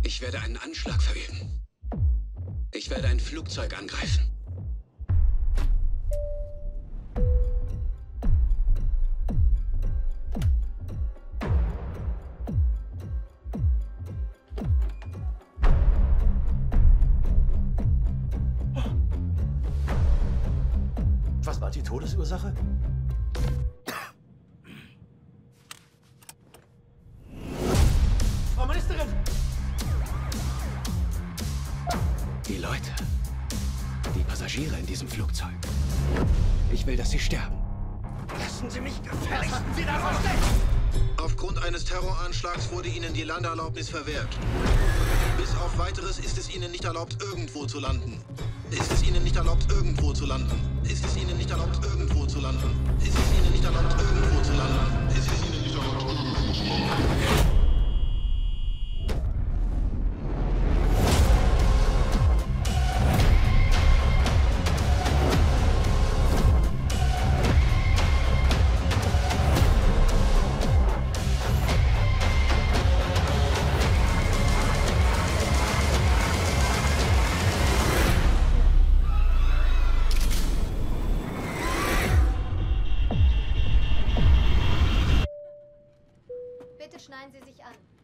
Ich werde einen Anschlag verüben. Ich werde ein Flugzeug angreifen. Was war die Todesursache? Frau Ministerin! Die Leute, die Passagiere in diesem Flugzeug. Ich will, dass sie sterben. Lassen Sie mich gefälligst! Lassen Sie davon weg! Aufgrund eines Terroranschlags wurde Ihnen die Landeerlaubnis verwehrt. Bis auf Weiteres ist es Ihnen nicht erlaubt, irgendwo zu landen. Ist es Ihnen nicht erlaubt, irgendwo zu landen? Ist es Ihnen nicht erlaubt, irgendwo zu landen? Ist es Ihnen nicht erlaubt, irgendwo zu landen? Ist es Ihnen nicht erlaubt, irgendwo zu landen? Bitte schneiden Sie sich an.